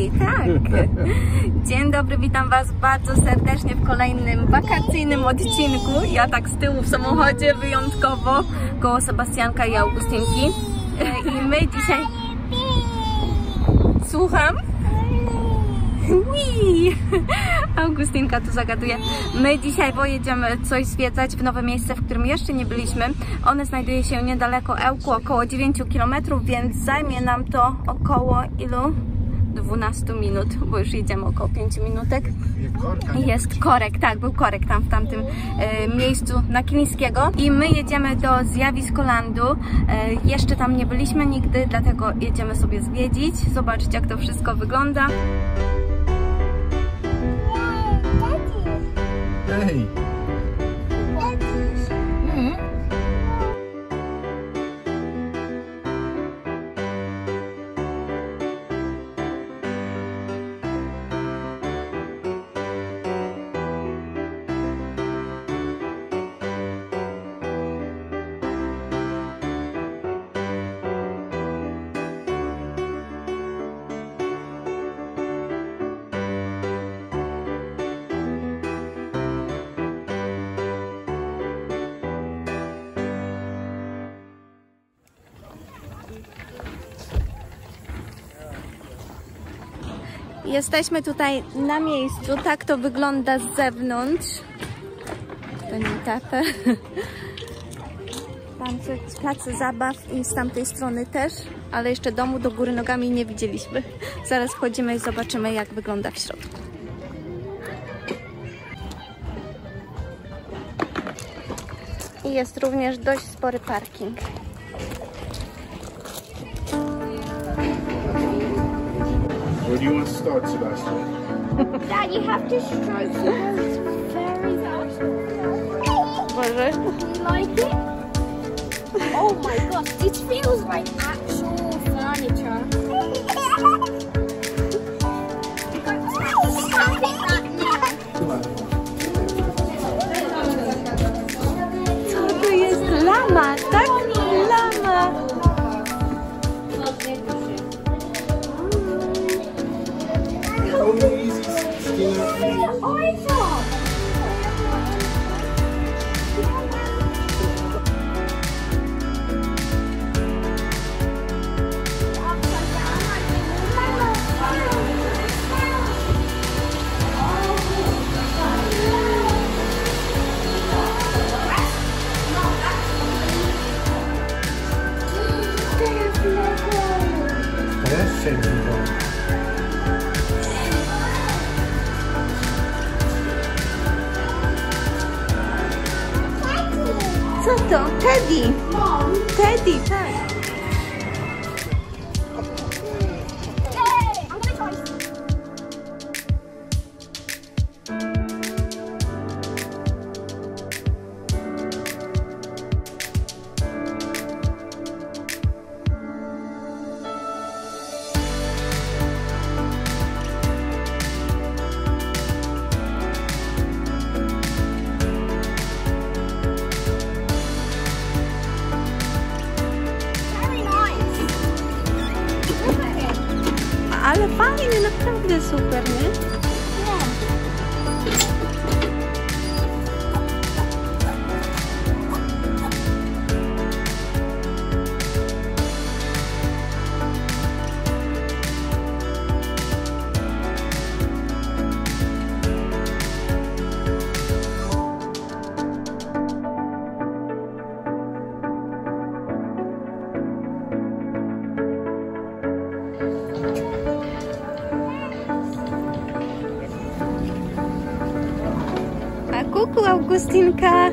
tak. Dzień dobry, witam Was bardzo serdecznie w kolejnym wakacyjnym odcinku. Ja tak z tyłu w samochodzie wyjątkowo koło Sebastianka i Augustynki. I my dzisiaj... Słucham? Wii! Augustynka tu zagaduje. My dzisiaj pojedziemy coś zwiedzać w nowe miejsce, w którym jeszcze nie byliśmy. One znajduje się niedaleko Ełku, około 9 km, więc zajmie nam to około ilu? 12 minut, bo już jedziemy około 5 minutek. Jest korek, tak, był korek tam w tamtym miejscu na Kilińskiego. I my jedziemy do Zjawiskolandu. Jeszcze tam nie byliśmy nigdy, dlatego jedziemy sobie zwiedzić, zobaczyć, jak to wszystko wygląda. Hej! Jesteśmy tutaj na miejscu, tak to wygląda z zewnątrz. To nie tapę. Tam place zabaw i z tamtej strony też, ale jeszcze domu do góry nogami nie widzieliśmy. Zaraz wchodzimy i zobaczymy, jak wygląda w środku. I jest również dość spory parking. Where do you want to start, Sebastian? Dad, you have to stroke the boat very fast. Może? You like it? Oh my gosh, this feels like actual furniture. Co to jest? Lama, tak? Lama! Co to? Teddy! Teddy, tak! Hey, I'm gonna try. Ale fajnie, naprawdę super, nie? Kuku, Augustynka!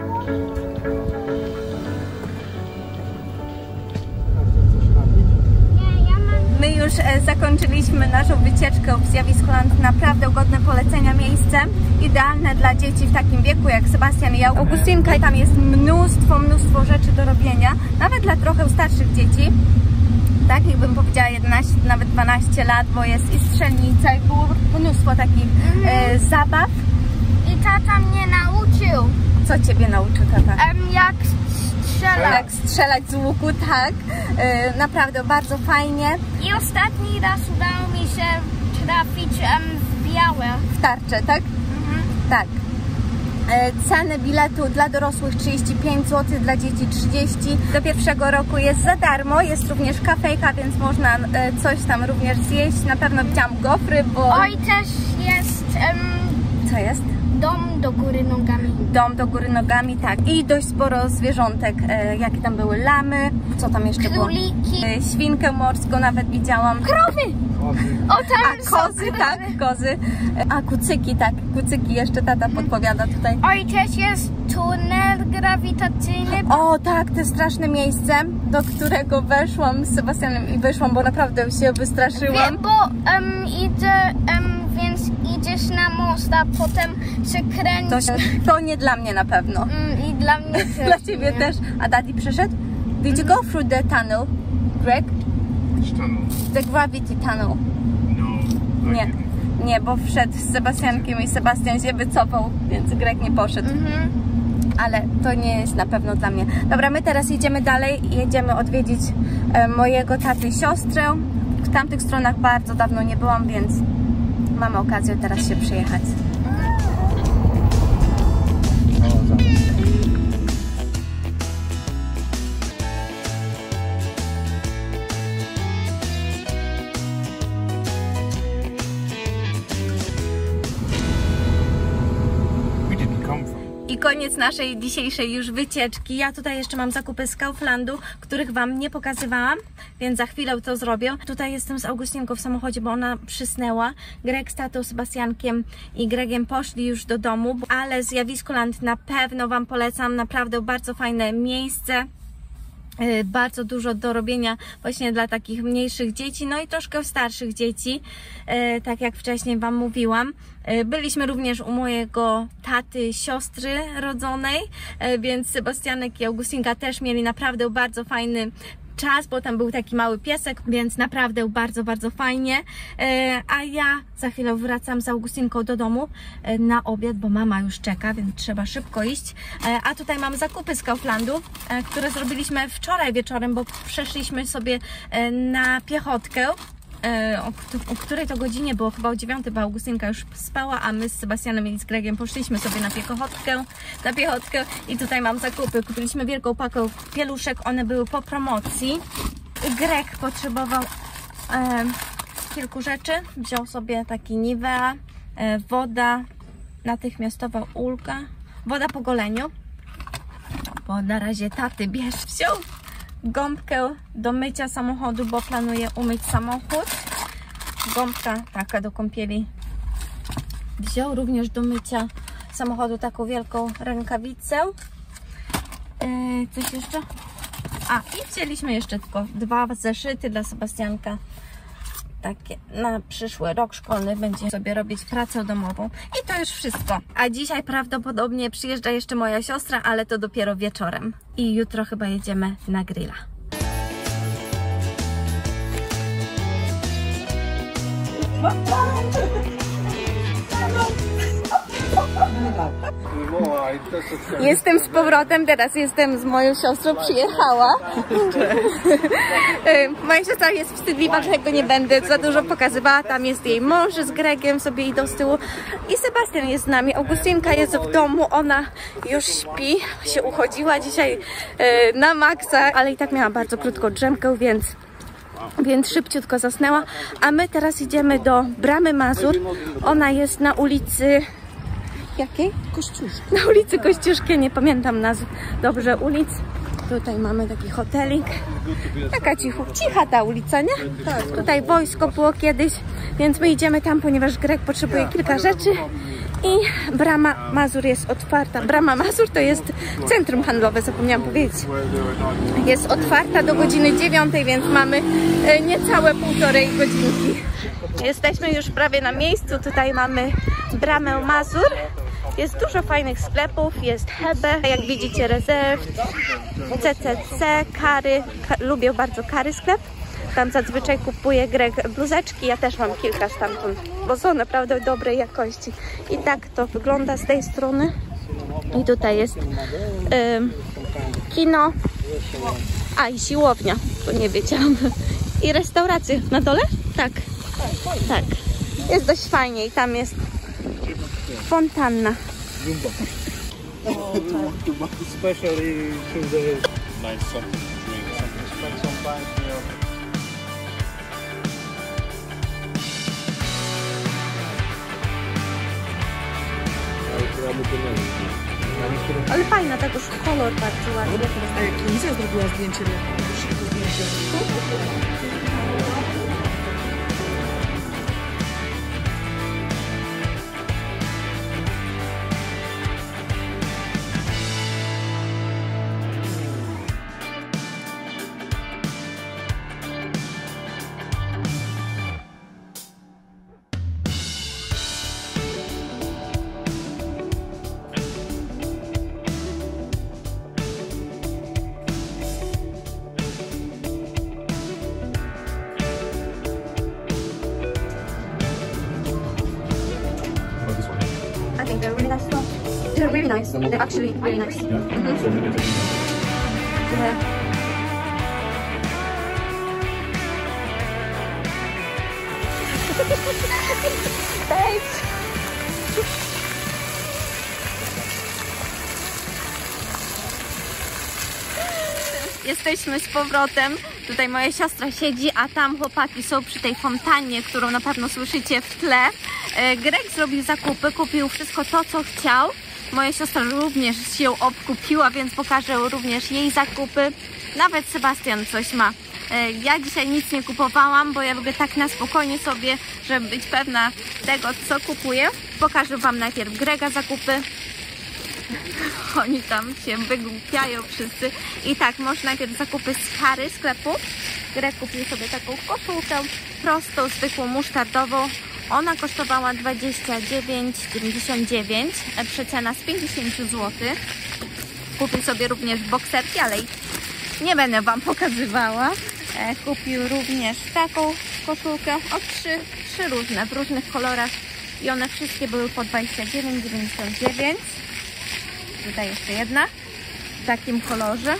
My już zakończyliśmy naszą wycieczkę w Zjawiskoland. Naprawdę godne polecenia miejsce. Idealne dla dzieci w takim wieku jak Sebastian i Augustynka. I tam jest mnóstwo rzeczy do robienia. Nawet dla trochę starszych dzieci. Takich bym powiedziała 11, nawet 12 lat, bo jest i strzelnica, i było mnóstwo takich zabaw. I tata mnie nauczył. Co ciebie nauczył tata? Jak strzelać. Jak strzelać z łuku, tak. Naprawdę bardzo fajnie. I ostatni raz udało mi się trafić w białe. W tarczę, tak? Tak. Ceny biletu dla dorosłych 35 zł, dla dzieci 30. Do pierwszego roku jest za darmo, jest również kafejka, więc można coś tam również zjeść. Na pewno widziałam gofry, bo... Oj, też jest... Co jest? Dom do góry nogami. Dom do góry nogami, tak. I dość sporo zwierzątek, jakie tam były lamy, co tam jeszcze Króliki. było? Świnkę morską nawet widziałam. Krowy! O, tam są Kozy, krowy. tak, kozy. A kucyki, tak, kucyki jeszcze tata podpowiada tutaj. Oj, też jest tunel grawitacyjny. O tak, to straszne miejsce, do którego weszłam z Sebastianem i wyszłam, bo naprawdę się wystraszyłam. Bo idę, więc idziesz na most, a potem się kręci. To nie dla mnie na pewno. I dla mnie też. Dla ciebie nie. też. A Daddy przyszedł? Did you go through the tunnel, Greg? Which tunnel? The gravity tunnel. No. Nie, nie, bo wszedł z Sebastiankiem i Sebastian się wycofał, więc Greg nie poszedł. Ale to nie jest na pewno dla mnie. Dobra, my teraz jedziemy dalej i jedziemy odwiedzić mojego taty i siostrę. W tamtych stronach bardzo dawno nie byłam, więc mamy okazję teraz się przyjechać. I koniec naszej dzisiejszej już wycieczki. Ja tutaj jeszcze mam zakupy z Kauflandu, których Wam nie pokazywałam, więc za chwilę to zrobię. Tutaj jestem z Augustinką w samochodzie, bo ona przysnęła. Greg z tatą, Sebastiankiem i Gregiem poszli już do domu, ale Zjawiskoland na pewno Wam polecam. Naprawdę bardzo fajne miejsce. Bardzo dużo do robienia właśnie dla takich mniejszych dzieci, no i troszkę starszych dzieci, tak jak wcześniej Wam mówiłam. Byliśmy również u mojego taty, siostry rodzonej, więc Sebastianek i Augustinka też mieli naprawdę bardzo fajny czas, bo tam był taki mały piesek, więc naprawdę bardzo, bardzo fajnie. A ja za chwilę wracam z Augustinką do domu na obiad, bo mama już czeka, więc trzeba szybko iść. A tutaj mam zakupy z Kauflandu, które zrobiliśmy wczoraj wieczorem, bo przeszliśmy sobie na piechotkę. O której to godzinie było? Chyba o 9, bo Augustynka już spała, a my z Sebastianem i z Gregiem poszliśmy sobie na piechotkę i tutaj mam zakupy. Kupiliśmy wielką pakę pieluszek, one były po promocji. Greg potrzebował kilku rzeczy, wziął sobie taki Nivea, woda, natychmiastowa ulga, woda po goleniu, bo na razie taty wziął gąbkę do mycia samochodu, bo planuję umyć samochód. Gąbka taka do kąpieli. Wziął również do mycia samochodu taką wielką rękawicę. Coś jeszcze? A, i wzięliśmy jeszcze tylko 2 zeszyty dla Sebastianka. Takie na przyszły rok szkolny będzie sobie robić pracę domową. I to już wszystko. A dzisiaj prawdopodobnie przyjeżdża jeszcze moja siostra, ale to dopiero wieczorem. I jutro chyba jedziemy na grilla. Jestem z powrotem, teraz jestem z moją siostrą, przyjechała. Moja siostra jest wstydliwa, dlatego nie będę za dużo pokazywała. Tam jest jej mąż z Gregiem, sobie idą z tyłu. I Sebastian jest z nami, Augustinka jest w domu, ona już śpi, się uchodziła dzisiaj na maksa, ale i tak miała bardzo krótką drzemkę, więc szybciutko zasnęła. A my teraz idziemy do Bramy Mazur. Ona jest na ulicy... Jakiej? Kościuszki. Na ulicy Kościuszki, nie pamiętam nazw dobrze ulic. Tutaj mamy taki hotelik. Taka cicha ta ulica, nie? Tak. Tutaj wojsko było kiedyś, więc my idziemy tam, ponieważ Greg potrzebuje kilka rzeczy. I Brama Mazur jest otwarta. Brama Mazur to jest centrum handlowe, zapomniałam powiedzieć. Jest otwarta do godziny 9, więc mamy niecałe 1,5 godzinki. Jesteśmy już prawie na miejscu. Tutaj mamy Bramę Mazur. Jest dużo fajnych sklepów, jest Hebe, jak widzicie Reserved, CCC, Kary. Lubię bardzo Kary sklep. Tam zazwyczaj kupuje Greg bluzeczki, ja też mam kilka stamtąd, bo są naprawdę dobrej jakości. I tak to wygląda z tej strony. I tutaj jest kino, a i siłownia, to nie wiedziałam. I restauracje na dole? Tak, tak. Jest dość fajnie i tam jest fontanna. Especially to the nice something to drink, something spend some time here. Ale fajna, tak już kolor bardzo ładny. A jak Liza zrobiła zdjęcie, I think they're really nice stuff. They're really nice. They're actually really nice. Yeah. Thanks. Jesteśmy z powrotem. Tutaj moja siostra siedzi, a tam chłopaki są przy tej fontannie, którą na pewno słyszycie w tle. Greg zrobił zakupy, kupił wszystko to, co chciał. Moja siostra również się obkupiła, więc pokażę również jej zakupy. Nawet Sebastian coś ma. Ja dzisiaj nic nie kupowałam, bo ja lubię tak na spokojnie sobie, żeby być pewna tego, co kupuję. Pokażę wam najpierw Grega zakupy. Oni tam się wygłupiają wszyscy. I tak, może najpierw zakupy z Kary sklepu. Greg kupił sobie taką koszulkę prostą, zwykłą, musztardową. Ona kosztowała 29,99, przecena z 50 zł. Kupił sobie również bokserki, ale ich nie będę wam pokazywała. Kupił również taką koszulkę, trzy różne, w różnych kolorach i one wszystkie były po 29,99. Tutaj jeszcze jedna w takim kolorze.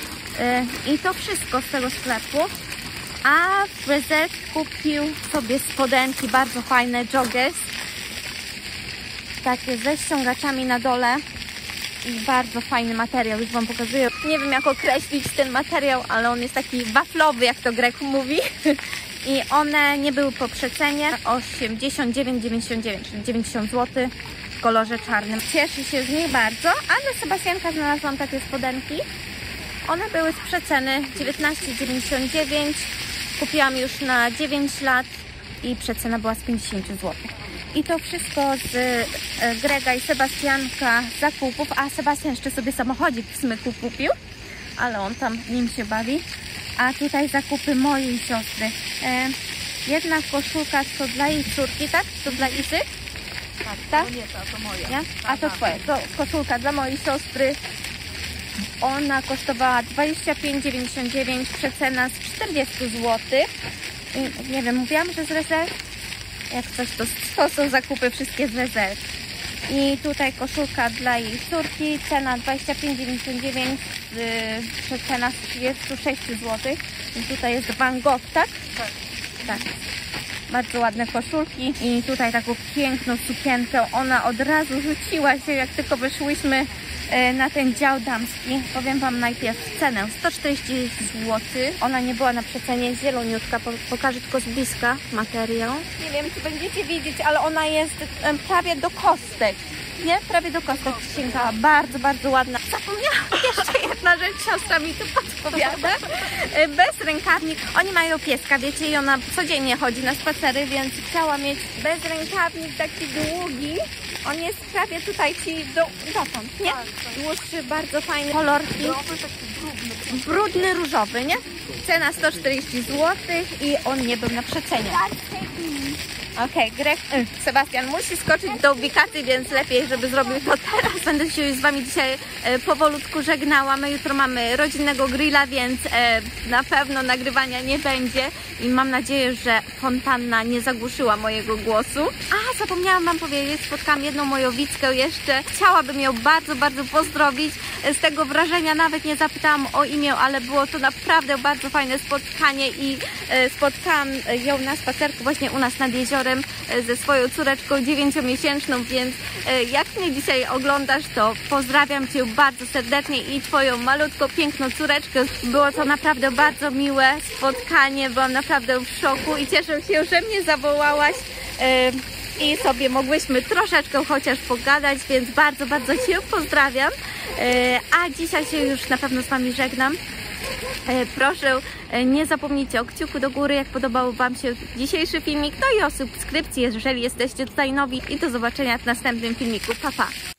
I to wszystko z tego sklepu. A Reserve kupił sobie spodenki bardzo fajne, joggers. Takie ze ściągaczami na dole. I bardzo fajny materiał, już wam pokazuję. Nie wiem jak określić ten materiał, ale on jest taki waflowy, jak to Greg mówi. I one nie były po przecenie, 89,99, czyli 90 zł w kolorze czarnym. Cieszy się z nich bardzo, ale Sebastianka znalazłam takie spodenki. One były z przeceny 19,99. Kupiłam już na 9 lat i przecena była z 50 zł. I to wszystko z Grega i Sebastianka zakupów, a Sebastian jeszcze sobie samochodzik w smyku kupił, ale on tam nim się bawi. A tutaj zakupy mojej siostry. Jedna koszulka to dla jej córki, tak? To dla Isy? Tak? Nie, to moje. Nie? A to twoje. To koszulka dla mojej siostry. Ona kosztowała 25,99, przecena z 40 zł. Nie wiem, mówiłam, że z Reserve? Jak coś, to są zakupy wszystkie z Reserve. I tutaj koszulka dla jej córki, cena 25,99, przecena z 36 zł. I tutaj jest Van Gogh, tak? Tak. Bardzo ładne koszulki i tutaj taką piękną sukienkę. Ona od razu rzuciła się, jak tylko wyszłyśmy na ten dział damski. Powiem wam najpierw cenę, 140 zł. Ona nie była na przecenie, zieloniutka. Pokażę tylko z bliska materiał. Nie wiem, czy będziecie widzieć, ale ona jest prawie do kostek. Nie? Prawie do kostek sięgała. Bardzo, bardzo ładna. Zapomniałam jeszcze jedna rzecz, siostra mi tu podpowiada. Bez rękawnik. Oni mają pieska, wiecie, i ona codziennie chodzi na spacery, więc chciała mieć bez rękawnik taki długi. On jest prawie tutaj ci dotąd, nie? Dłuższy, bardzo fajny kolorki. Brudny, różowy, nie? Cena 140 zł i on nie był na przecenie. Okej, Greg, Sebastian musi skoczyć do ubikacji, więc lepiej, żeby zrobił to teraz. Będę się już z wami dzisiaj powolutku żegnała. My jutro mamy rodzinnego grilla, więc na pewno nagrywania nie będzie. I mam nadzieję, że fontanna nie zagłuszyła mojego głosu. A, zapomniałam wam powiedzieć, spotkałam jedną moją widzkę jeszcze. Chciałabym ją bardzo, bardzo pozdrowić. z tego wrażenia, nawet nie zapytałam o imię, ale było to naprawdę bardzo fajne spotkanie i spotkałam ją na spacerku właśnie u nas nad jeziorem ze swoją córeczką 9-miesięczną, więc jak mnie dzisiaj oglądasz, to pozdrawiam Cię bardzo serdecznie i Twoją malutką, piękną córeczkę. Było to naprawdę bardzo miłe spotkanie, byłam naprawdę w szoku i cieszę się, że mnie zawołałaś i sobie mogłyśmy troszeczkę chociaż pogadać, więc bardzo, bardzo Cię pozdrawiam. A dzisiaj się już na pewno z Wami żegnam. Proszę, nie zapomnijcie o kciuku do góry, jak podobał Wam się dzisiejszy filmik, no i o subskrypcji, jeżeli jesteście tutaj nowi, i do zobaczenia w następnym filmiku. Pa, pa!